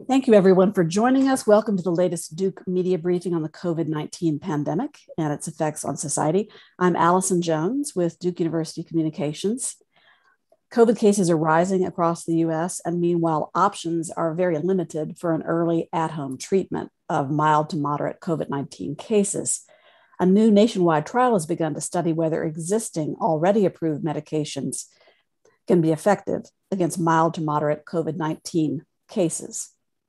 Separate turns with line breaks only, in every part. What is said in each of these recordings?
Thank you, everyone, for joining us. Welcome to the latest Duke Media Briefing on the COVID-19 pandemic and its effects on society. I'm Allison Jones with Duke University Communications. COVID cases are rising across the U.S., and meanwhile, options are very limited for an early at-home treatment of mild to moderate COVID-19 cases. A new nationwide trial has begun to study whether existing, already approved medications can be effective against mild to moderate COVID-19 cases.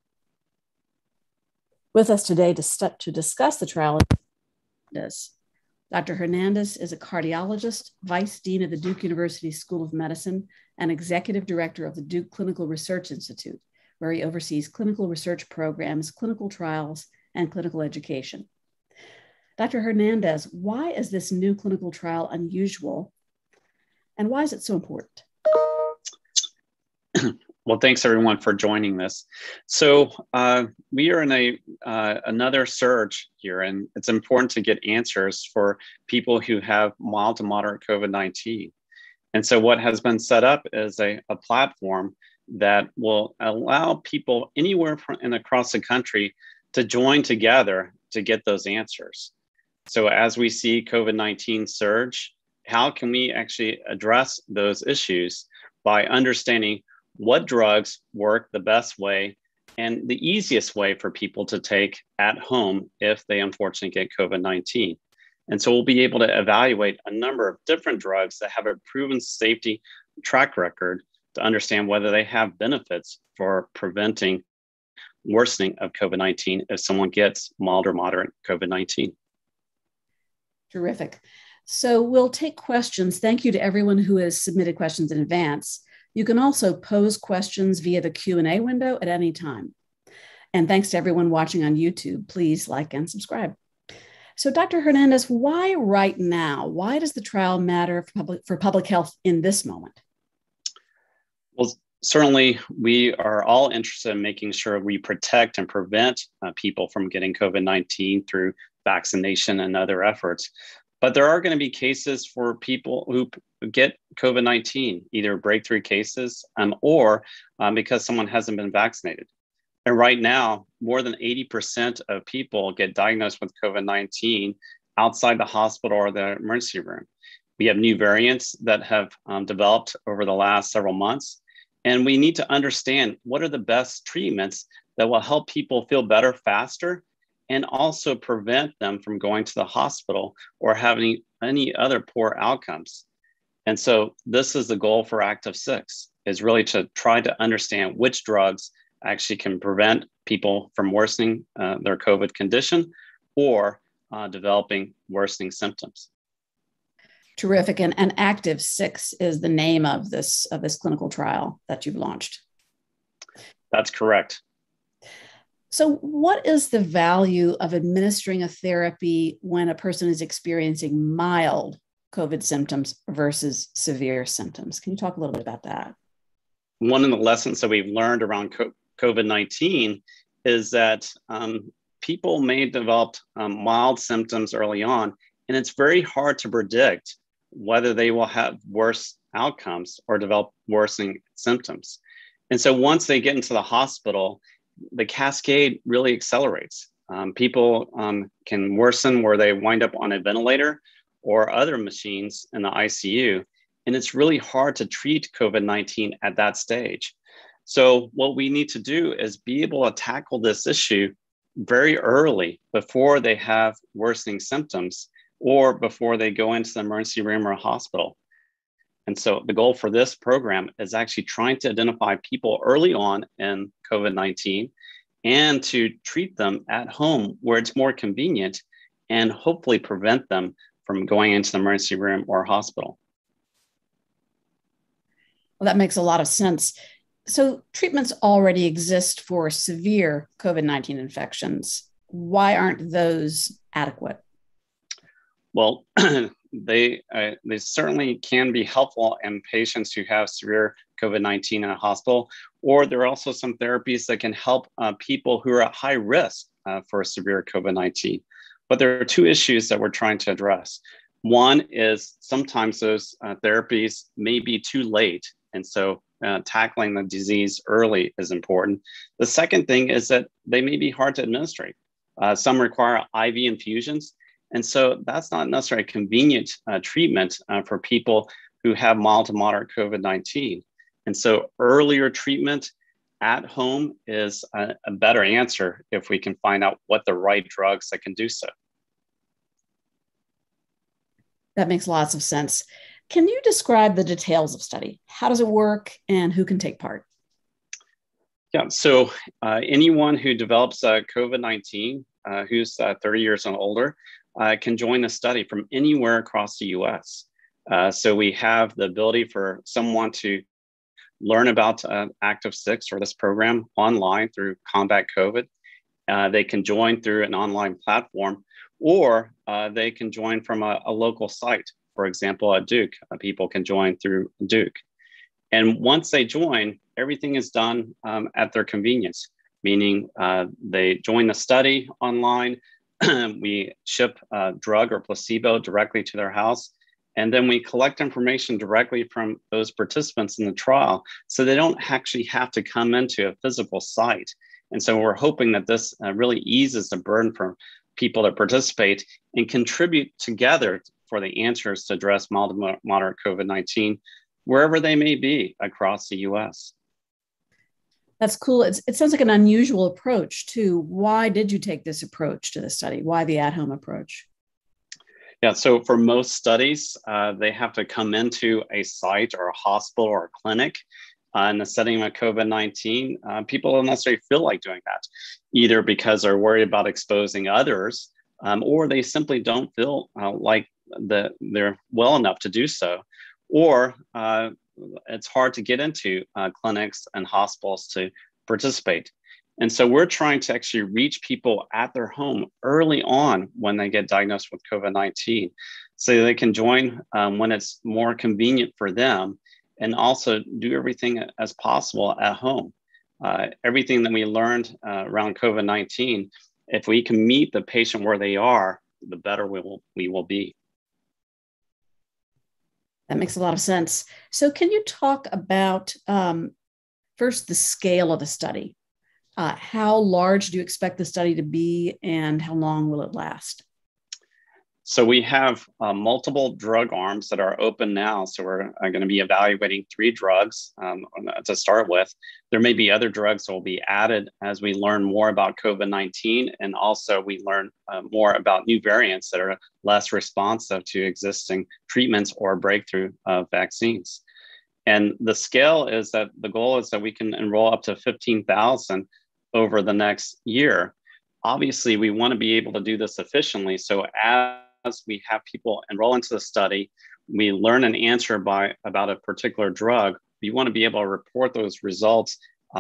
With us today to discuss the trial is Dr. Hernandez is a cardiologist, Vice Dean of the Duke University School of Medicine, and Executive Director of the Duke Clinical Research Institute, where he oversees clinical research programs, clinical trials, and clinical education. Dr. Hernandez, why is this new clinical trial unusual, and why is it so important?
Well, thanks everyone for joining this. So we are in another surge here, and it's important to get answers for people who have mild to moderate COVID-19. And so what has been set up is a platform that will allow people anywhere across the country to join together to get those answers. So as we see COVID-19 surge, how can we actually address those issues by understanding what drugs work the best way and the easiest way for people to take at home if they unfortunately get COVID-19. And so we'll be able to evaluate a number of different drugs that have a proven safety track record to understand whether they have benefits for preventing worsening of COVID-19 if someone gets mild or moderate COVID-19.
Terrific. So we'll take questions. Thank you to everyone who has submitted questions in advance. You can also pose questions via the Q&A window at any time. And thanks to everyone watching on YouTube. Please like and subscribe. So Dr. Hernandez, why right now? Why does the trial matter for public health in this moment?
Well, certainly we are all interested in making sure we protect and prevent people from getting COVID-19 through vaccination and other efforts. But there are going to be cases for people who get COVID-19, either breakthrough cases or because someone hasn't been vaccinated. And right now, more than 80% of people get diagnosed with COVID-19 outside the hospital or the emergency room. We have new variants that have developed over the last several months. And we need to understand what are the best treatments that will help people feel better faster and also prevent them from going to the hospital or having any other poor outcomes. And so this is the goal for Active 6, is really to try to understand which drugs actually can prevent people from worsening their COVID condition or developing worsening symptoms.
Terrific. And Active 6 is the name of this clinical trial that you've launched.
That's correct.
So what is the value of administering a therapy when a person is experiencing mild COVID symptoms versus severe symptoms? Can you talk a little bit about that?
One of the lessons that we've learned around COVID-19 is that people may develop mild symptoms early on, and it's very hard to predict whether they will have worse outcomes or develop worsening symptoms. And so once they get into the hospital, the cascade really accelerates. People can worsen where they wind up on a ventilator or other machines in the ICU. And it's really hard to treat COVID-19 at that stage. So what we need to do is be able to tackle this issue very early before they have worsening symptoms or before they go into the emergency room or hospital. And so the goal for this program is actually trying to identify people early on in COVID-19 and to treat them at home where it's more convenient and hopefully prevent them from going into the emergency room or hospital.
Well, that makes a lot of sense. So treatments already exist for severe COVID-19 infections. Why aren't those adequate?
Well, they certainly can be helpful in patients who have severe COVID-19 in a hospital, or there are also some therapies that can help people who are at high risk for severe COVID-19. But there are two issues that we're trying to address. One is sometimes those therapies may be too late. And so tackling the disease early is important. The second thing is that they may be hard to administer. Some require IV infusions. And so that's not necessarily a convenient treatment for people who have mild to moderate COVID-19. And so earlier treatment at home is a better answer if we can find out what the right drugs that can do so.
That makes lots of sense. Can you describe the details of study? How does it work and who can take part?
Yeah, so anyone who develops COVID-19 who's 30 years and older can join the study from anywhere across the US. So we have the ability for someone to learn about Active 6 or this program online through Combat COVID. They can join through an online platform, or they can join from a local site. For example, at Duke, people can join through Duke. And once they join, everything is done at their convenience, meaning they join the study online, we ship drug or placebo directly to their house, and then we collect information directly from those participants in the trial, so they don't actually have to come into a physical site. And so we're hoping that this really eases the burden for people that participate and contribute together for the answers to address mild to moderate COVID-19, wherever they may be across the US.
That's cool. It sounds like an unusual approach too. Why did you take this approach to the study? Why the at-home approach?
Yeah, so for most studies, they have to come into a site or a hospital or a clinic in the setting of COVID-19. People don't necessarily feel like doing that, either because they're worried about exposing others, or they simply don't feel like they're well enough to do so, or it's hard to get into clinics and hospitals to participate. And so we're trying to actually reach people at their home early on when they get diagnosed with COVID-19, so they can join when it's more convenient for them, and also do everything as possible at home. Everything that we learned around COVID-19, if we can meet the patient where they are, the better we will be.
That makes a lot of sense. So can you talk about first the scale of the study? How large do you expect the study to be, and how long will it last?
So we have multiple drug arms that are open now. So we're going to be evaluating 3 drugs to start with. There may be other drugs that will be added as we learn more about COVID-19, and also we learn more about new variants that are less responsive to existing treatments or breakthrough vaccines. And the scale is that the goal is that we can enroll up to 15,000 over the next year. Obviously, we want to be able to do this efficiently. So as we have people enroll into the study, we learn an answer about a particular drug, we want to be able to report those results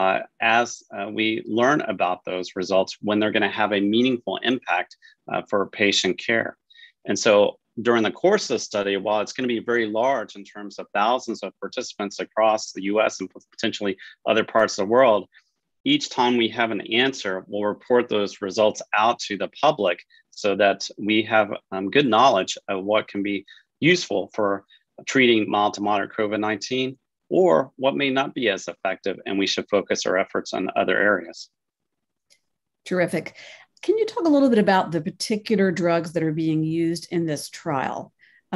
as we learn about those results, when they're going to have a meaningful impact for patient care. And so during the course of the study, while it's going to be very large in terms of thousands of participants across the US and potentially other parts of the world, each time we have an answer, we'll report those results out to the public so that we have good knowledge of what can be useful for treating mild to moderate COVID-19, or what may not be as effective, and we should focus our efforts on other areas.
Terrific. Can you talk a little bit about the particular drugs that are being used in this trial?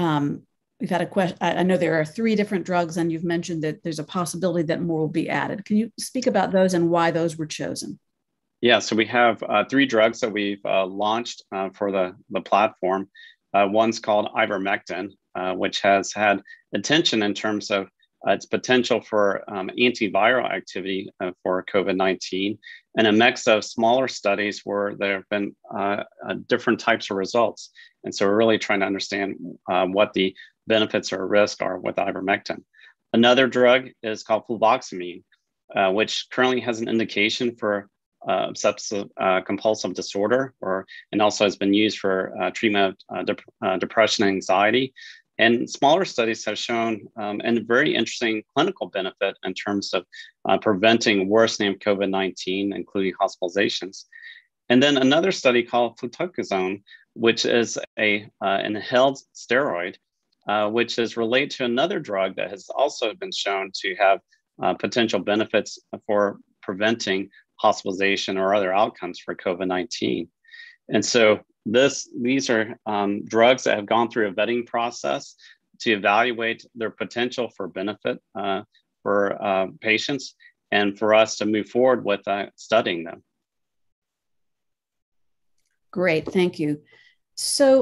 We've had a question. I know there are 3 different drugs, and you've mentioned that there's a possibility that more will be added. Can you speak about those and why those were chosen?
Yeah, so we have 3 drugs that we've launched for the platform. One's called Ivermectin, which has had attention in terms of its potential for antiviral activity for COVID-19, and a mix of smaller studies where there have been different types of results. And so we're really trying to understand what the benefits or risk are with ivermectin. Another drug is called Fluvoxamine, which currently has an indication for obsessive compulsive disorder, and also has been used for treatment of depression and anxiety. And smaller studies have shown a very interesting clinical benefit in terms of preventing worsening of COVID-19, including hospitalizations. And then another study called Fluticasone, which is an inhaled steroid, which is related to another drug that has also been shown to have potential benefits for preventing hospitalization or other outcomes for COVID-19. And so these are drugs that have gone through a vetting process to evaluate their potential for benefit for patients and for us to move forward with studying them.
Great, thank you. So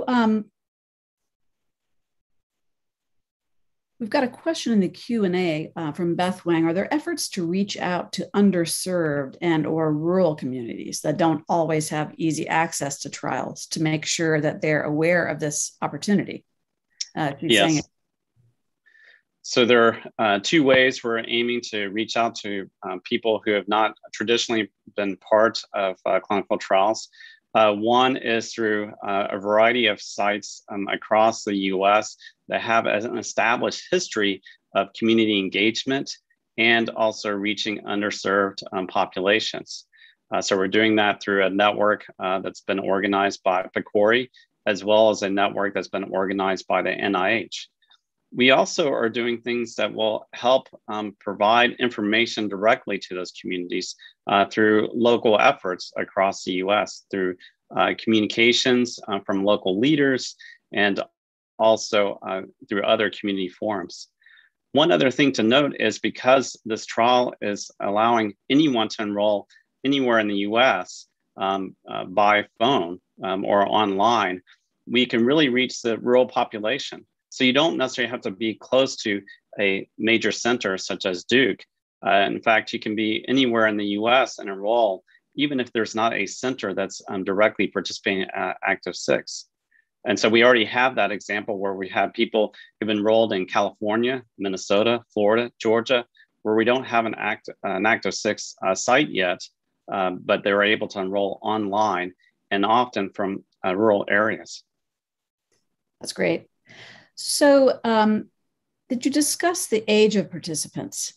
we've got a question in the Q&A from Beth Wang. Are there efforts to reach out to underserved and or rural communities that don't always have easy access to trials to make sure that they're aware of this opportunity?
Yes. So there are two ways we're aiming to reach out to people who have not traditionally been part of clinical trials. One is through a variety of sites across the US that have an established history of community engagement and also reaching underserved populations. So we're doing that through a network that's been organized by PCORI, as well as a network that's been organized by the NIH. We also are doing things that will help provide information directly to those communities through local efforts across the US, through communications from local leaders and also through other community forums. One other thing to note is because this trial is allowing anyone to enroll anywhere in the US by phone or online, we can really reach the rural population. So you don't necessarily have to be close to a major center such as Duke. In fact, you can be anywhere in the US and enroll, even if there's not a center that's directly participating at Active 6. And so we already have that example where we have people who've enrolled in California, Minnesota, Florida, Georgia, where we don't have an Active 6 site yet, but they were able to enroll online and often from rural areas.
That's great. So did you discuss the age of participants?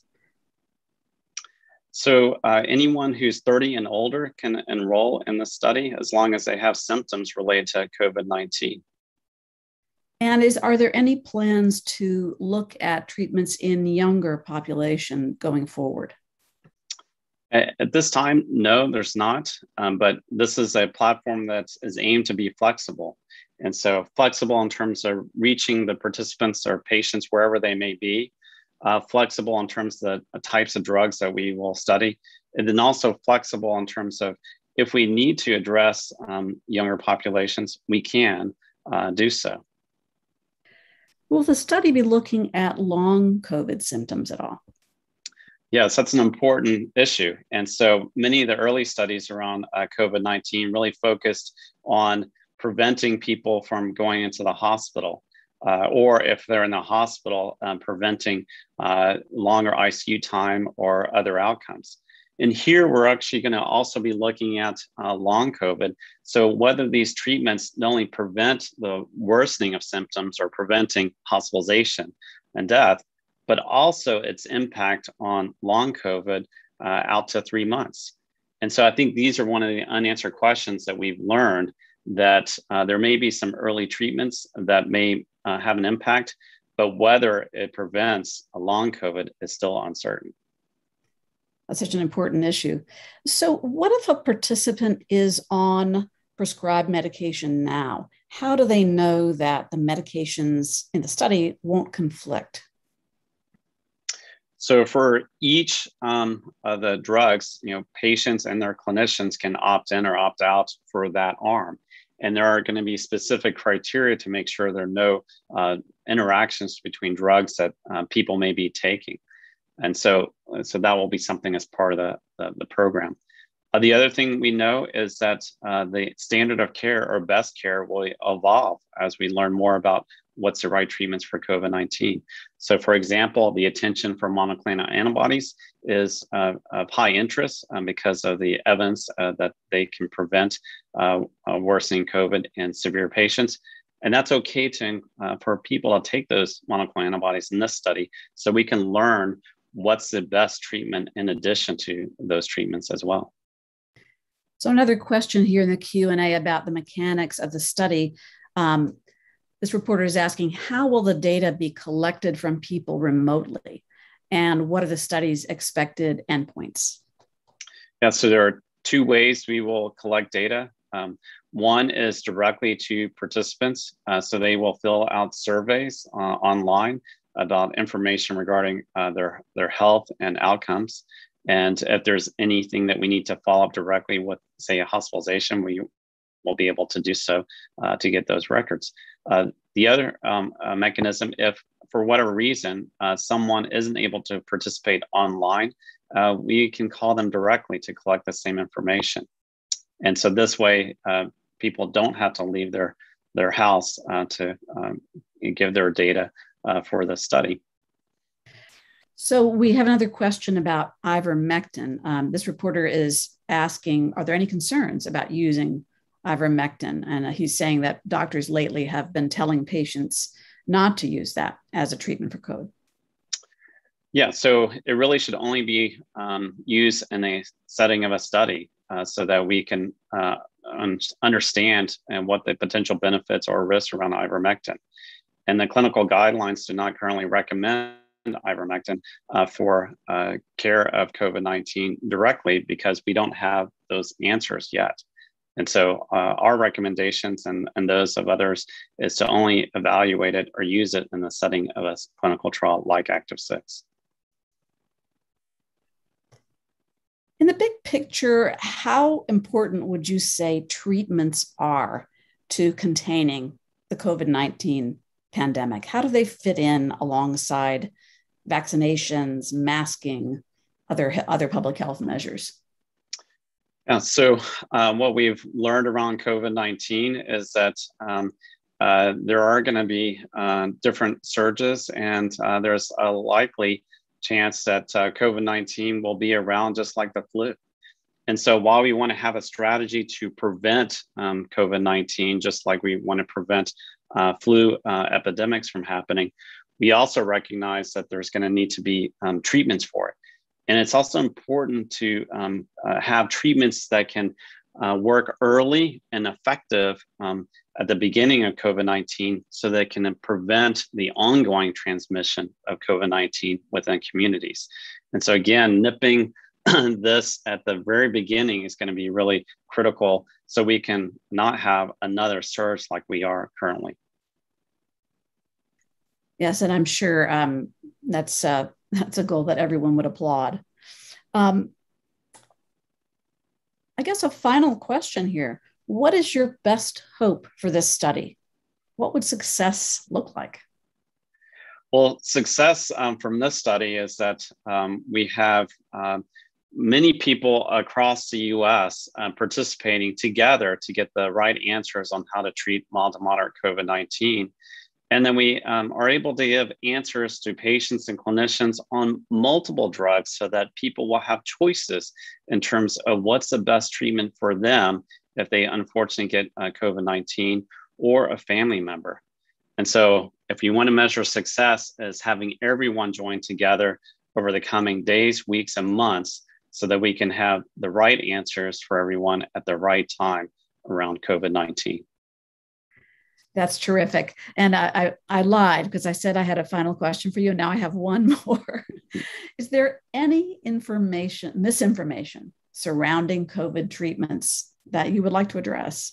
So anyone who's 30 and older can enroll in the study as long as they have symptoms related to COVID-19.
And are there any plans to look at treatments in younger population going forward?
At this time, no, there's not. But this is a platform that is aimed to be flexible. And so flexible in terms of reaching the participants or patients wherever they may be, flexible in terms of the types of drugs that we will study, and then also flexible in terms of if we need to address younger populations, we can do so.
Will the study be looking at long COVID symptoms at all?
Yes, that's an important issue. And so many of the early studies around COVID-19 really focused on preventing people from going into the hospital, or if they're in the hospital, preventing longer ICU time or other outcomes. And here we're actually going to also be looking at long COVID. So whether these treatments not only prevent the worsening of symptoms or preventing hospitalization and death, but also its impact on long COVID out to 3 months. And so I think these are one of the unanswered questions that we've learned, that there may be some early treatments that may have an impact, but whether it prevents a long COVID is still uncertain.
That's such an important issue. So what if a participant is on prescribed medication now? How do they know that the medications in the study won't conflict?
So for each of the drugs, patients and their clinicians can opt in or opt out for that arm. And there are going to be specific criteria to make sure there are no interactions between drugs that people may be taking. And so that will be something as part of the program. The other thing we know is that the standard of care or best care will evolve as we learn more about what's the right treatments for COVID-19. So for example, the attention for monoclonal antibodies is of high interest because of the evidence that they can prevent worsening COVID in severe patients. And that's okay for people to take those monoclonal antibodies in this study so we can learn what's the best treatment in addition to those treatments as well.
So another question here in the Q&A about the mechanics of the study. This reporter is asking, how will the data be collected from people remotely? And what are the study's expected endpoints?
Yeah, so there are two ways we will collect data. One is directly to participants. So they will fill out surveys online about information regarding their health and outcomes. And if there's anything that we need to follow up directly with, say, a hospitalization, we will be able to do so to get those records. The other mechanism, if for whatever reason someone isn't able to participate online, we can call them directly to collect the same information. And so this way, people don't have to leave their house to give their data for the study.
So we have another question about ivermectin. This reporter is asking, are there any concerns about using ivermectin? And he's saying that doctors lately have been telling patients not to use that as a treatment for COVID.
Yeah, so it really should only be used in a setting of a study so that we can understand what the potential benefits or risks around ivermectin. And the clinical guidelines do not currently recommend ivermectin for care of COVID-19 directly because we don't have those answers yet. And so our recommendations and those of others is to only evaluate it or use it in the setting of a clinical trial like Active 6.
In the big picture, how important would you say treatments are to containing the COVID-19 pandemic? How do they fit in alongside vaccinations, masking, other public health measures?
Yeah, so what we've learned around COVID-19 is that there are going to be different surges, and there's a likely chance that COVID-19 will be around just like the flu. And so while we want to have a strategy to prevent COVID-19, just like we want to prevent flu epidemics from happening, we also recognize that there's going to need to be treatments for it. And it's also important to have treatments that can work early and effective at the beginning of COVID-19 so that it can prevent the ongoing transmission of COVID-19 within communities. And so again, nipping this at the very beginning is going to be really critical so we can not have another surge like we are currently.
Yes, and I'm sure that's a goal that everyone would applaud. I guess a final question here. What is your best hope for this study? What would success look like?
Well, success from this study is that we have many people across the US participating together to get the right answers on how to treat mild to moderate COVID-19. And then we are able to give answers to patients and clinicians on multiple drugs so that people will have choices in terms of what's the best treatment for them if they unfortunately get COVID-19 or a family member. And so if you want to measure success as having everyone join together over the coming days, weeks, and months so that we can have the right answers for everyone at the right time around COVID-19.
That's terrific. And I lied because I said I had a final question for you. Now I have one more. Is there any misinformation surrounding COVID treatments that you would like to address?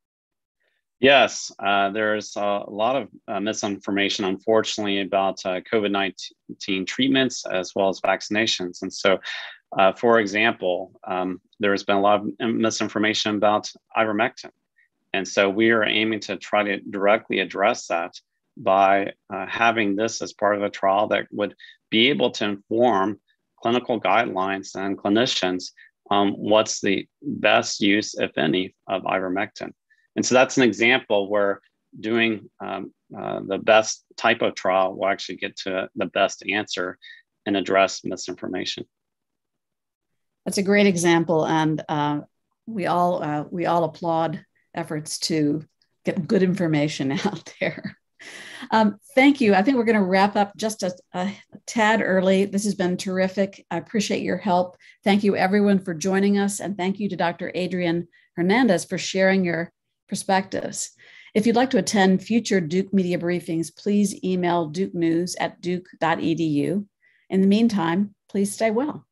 Yes, there's a lot of misinformation, unfortunately, about COVID-19 treatments as well as vaccinations. And so, for example, there's been a lot of misinformation about ivermectin. And so we are aiming to try to directly address that by having this as part of a trial that would be able to inform clinical guidelines and clinicians what's the best use, if any, of ivermectin. And so that's an example where doing the best type of trial will actually get to the best answer and address misinformation.
That's a great example, and we all applaud efforts to get good information out there. Thank you. I think we're going to wrap up just a tad early. This has been terrific. I appreciate your help. Thank you, everyone, for joining us, and thank you to Dr. Adrian Hernandez for sharing your perspectives. If you'd like to attend future Duke Media briefings, please email dukenews@duke.edu. In the meantime, please stay well.